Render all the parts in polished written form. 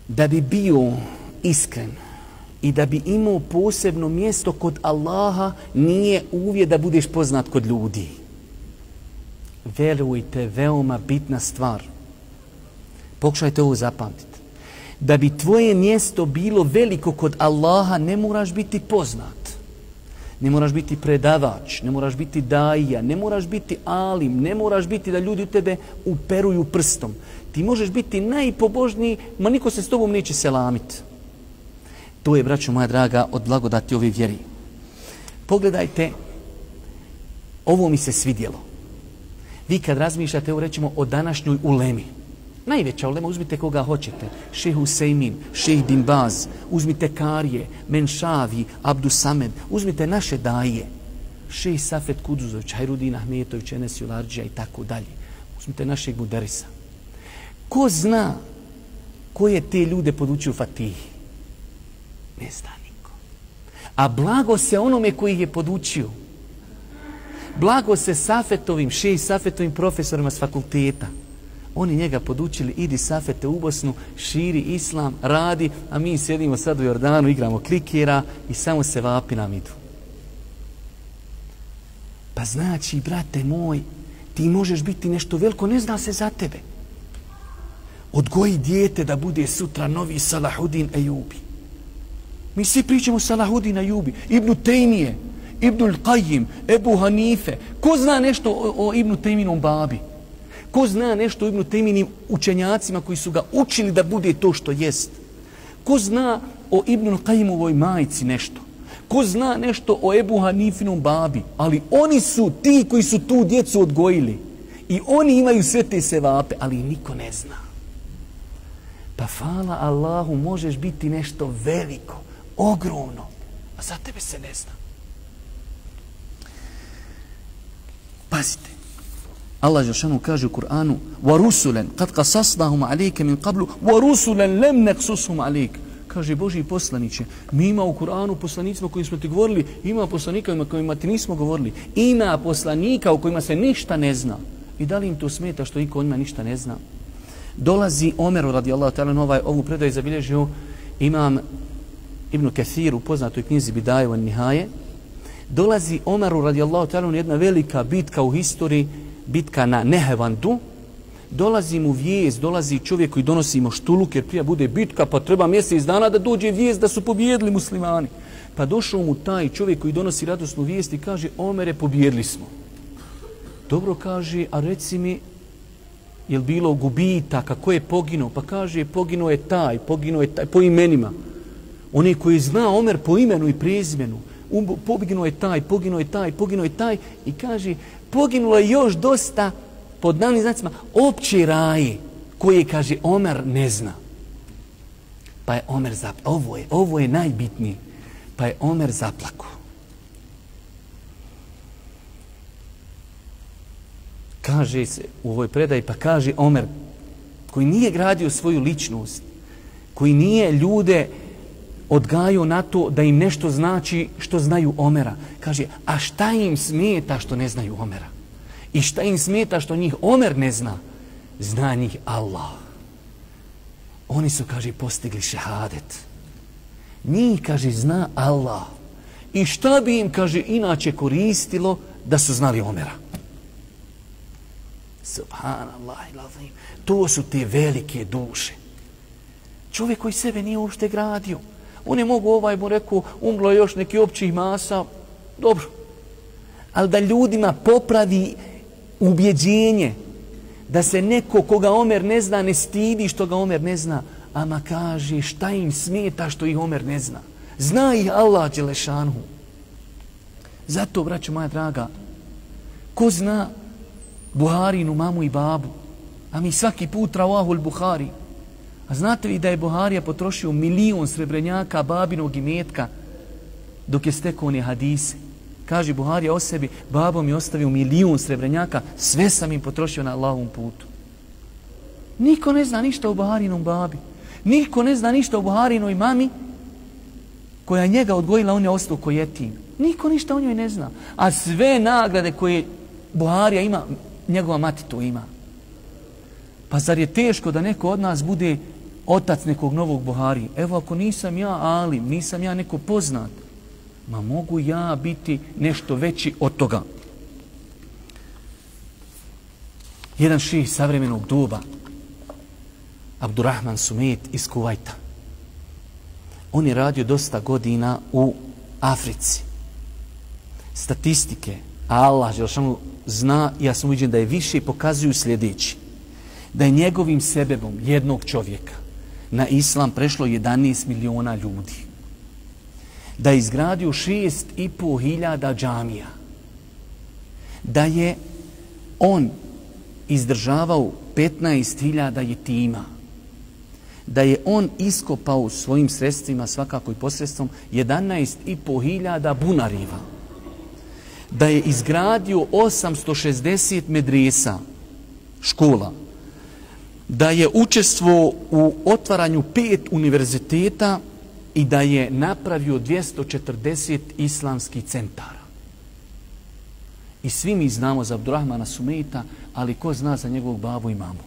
da bi bio iskren i da bi imao posebno mjesto kod Allaha, nije uvijek da budeš poznat kod ljudi. Verujte, veoma bitna stvar. Pokušajte ovo zapamtiti. Da bi tvoje mjesto bilo veliko kod Allaha, ne moraš biti poznat. Ne moraš biti predavač, ne moraš biti daija, ne moraš biti alim, ne moraš biti da ljudi u tebe uperuju prstom. Ti možeš biti najpobožniji, ma niko se s tobom neće selamiti. To je, braćo moja draga, od blagodati ove vjeri. Pogledajte, ovo mi se svidjelo. Vi kad razmišljate, evo rećemo, o današnjoj ulemi. Najveća ulema, uzmite koga hoćete. Šejh Usejmin, šejh Bin Baz, uzmite Karije, Menšavi, Abdus Samed, uzmite naše daje. Šejh Safet Kuduzović, Hajrudin Ahmetović, Enes Julardžija i tako dalje. Uzmite našeg Muderisa. Ko zna ko je te ljude podučio Fatihi? Ne zna niko. A blago se onome koji ih je podučio. Blago se Safetovim, šejh Safetovim profesorima s fakulteta. Oni njega podučili, idi Safete u Bosnu, širi islam, radi, a mi sjedimo sad u Jordanu, igramo klikera i samo se vapi nam idu. Pa znači, brate moj, ti možeš biti nešto veliko, ne zna se za tebe. Odgoji dijete da bude sutra novi Salahudin Ejubi. Mi svi pričamo Salahudin Ejubi, Ibn Tejmije, Ibn Al-Qajim, Ebu Hanife. Ko zna nešto o Ibn Tejminom babi? Ko zna nešto o Ibn Tejminim učenjacima koji su ga učili da bude to što jest? Ko zna o Ibn Al-Qajimovoj majici nešto? Ko zna nešto o Ebu Hanifinom babi? Ali oni su ti koji su tu djecu odgojili. I oni imaju sve te sevape, ali niko ne zna. Pa hvala Allahu, možeš biti nešto veliko, ogromno, a za tebe se ne zna. Pazite. Allah Žešanu kaže u Kur'anu وَرُسُلًا قَدْ قَصَصْنَهُمْ عَلَيْكَ مِنْ قَبْلُ وَرُسُلًا لَمْ نَقْصُصْهُمْ عَلَيْكَ. Kaže Božji poslaniće, mi ima u Kur'anu poslanicima kojim smo ti govorili, ima poslanika kojima ti nismo govorili, ima poslanika u kojima se ništa ne zna. I da li im to smeta što niko o njima ništa ne zna? Dolazi Omeru radijallahu ta'ala, ovu predaju zabilježio imam Ibn Kathir u poznatoj knjizi Bidaje wa Nihaje. Dolazi Omeru radijallahu ta'ala jedna velika bitka u historiji, bitka na Nehevandu. Dolazi mu vijest, dolazi čovjek koji donosi moštuluk, jer prije bude bitka, pa treba mjesec dana da dođe vijest da su pobijedili muslimani. Pa došao mu taj čovjek koji donosi radosnu vijest i kaže, Omere, pobijedili smo. Dobro, kaže, a reci mi, je li bilo gubitaka, ko je poginuo? Pa kaže, poginuo je taj, po imenima. Oni koji zna Omer po imenu i prezimenu, poginuo je taj i kaže, poginulo je još dosta, pod navnim znacima, opće raje, koje, kaže, Omer ne zna. Pa je Omer zaplakao. Ovo je najbitnije. Pa je Omer zaplakao. Kaže se u ovoj predaji, pa kaže Omer, koji nije gradio svoju ličnost, koji nije ljude odgajao na to da im nešto znači što znaju Omera. Kaže, a šta im smeta što ne znaju Omera? I šta im smeta što njih Omer ne zna? Zna njih Allah. Oni su, kaže, postigli šehadet. Njih, kaže, zna Allah. I šta bi im, kaže, inače koristilo da su znali Omera? Subhanallah. To su te velike duše. Čovjek koji sebe nije uopšte gradio. On je mogu mu rekao, umrlo još neki općih masa. Dobro. Ali da ljudima popravi ubjeđenje da se neko koga Omer ne zna ne stidi što ga Omer ne zna, ama kaže šta im smeta što ih Omer ne zna. Zna ih Allah dželešanhu. Zato, braćo moja draga, ko zna Buharinu mamu i babu, a mi svaki put ravahul Buhari. A znate li da je Buharija potrošio 1 milion srebrenjaka babinog imetka dok je stekao one hadise? Kaže Buharija o sebi, babo mi ostavio 1 milion srebrenjaka, sve sam im potrošio na Allahovom putu. Niko ne zna ništa o Buharinom babi. Niko ne zna ništa o Buharinoj mami koja je njega odgojila, on je ostao ko jetim. Niko ništa o njoj ne zna. A sve nagrade koje Buharija ima, njegova mati to ima. Pa zar je teško da neko od nas bude otac nekog novog Buharije. Evo ako nisam ja alim, nisam ja neko poznat, ma mogu ja biti nešto veći od toga. Jedan ših savremenog doba, Abdurrahman Sumet iz Kuvajta. On je radio dosta godina u Africi. Statistike, Allah Želšanu zna, ja sam uviđen da je više, pokazuju sljedeći. Da je njegovim sebebom jednog čovjeka na islam prešlo 11 miliona ljudi. Da je izgradio 6.500 džamija. Da je on izdržavao 15.000 jetima. Da je on iskopao svojim sredstvima, svakako i posredstvom, 11.500 bunariva. Da je izgradio 860 medresa, škola. Da je učestvovao u otvaranju 5 univerziteta i da je napravio 240 islamskih centara. I svi mi znamo za Abdurrahmana Sumeta, ali ko zna za njegovog babu i mamu?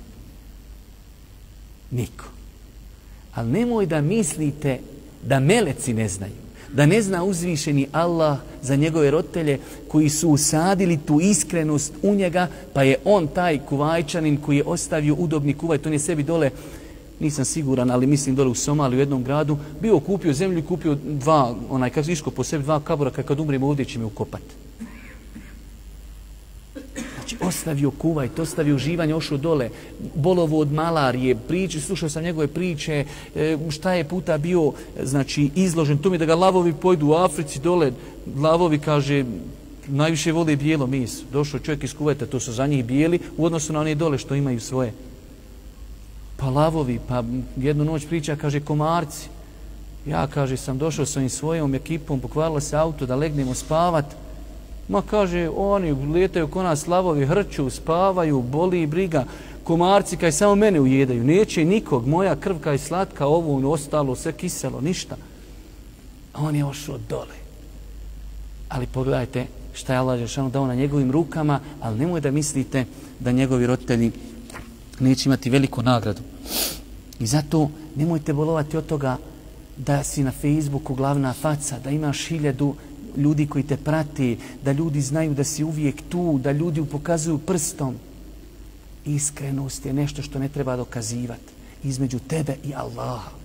Niko. Ali nemoj da mislite da meleci ne znaju, da ne zna uzvišeni Allah za njegove roditelje koji su usadili tu iskrenost u njega, pa je on taj Kuvajčanin koji je ostavio udobni Kuvajt, on je sebi dole, nisam siguran, ali mislim dole u Somaliji u jednom gradu, bio kupio zemlju i kupio kako se iško po sebi 2 kabura, kad umremo ovdje će me ukopati. Znači, ostavio Kuvajt, ostavio uživanje, ošao dole, bolovo od malarije, slušao sam njegove priče, šta je puta bio, znači, izložen tome da ga lavovi pojdu u Africi dole, lavovi, kaže, najviše vole bijelo meso. Došao čovjek iz Kuvajta, to su za njih bijeli, u odnosu na one dole što imaju svoje. Pa lavovi, pa jednu noć priča, kaže, komarci. Ja, kaže, sam došao s ovim svojom ekipom, pokvarilo se auto da legnemo spavat. Ma, kaže, oni letaju ko nas, lavovi hrču, spavaju, boli i briga. Komarci kaj samo mene ujedaju, neće nikog, moja krv kaj slatka, ovo, ostalo, sve kiselo, ništa. A on je ošao dole. Ali pogledajte šta je Allah Žešanu dao na njegovim rukama, ali nemoj da mislite da njegovi roditelji neće imati veliku nagradu. I zato nemojte bolovati od toga da si na Facebooku glavna faca, da imaš 1000 ljudi koji te prati, da ljudi znaju da si uvijek tu, da ljudi pokazuju prstom. Iskrenost je nešto što ne treba dokazivati između tebe i Allaha.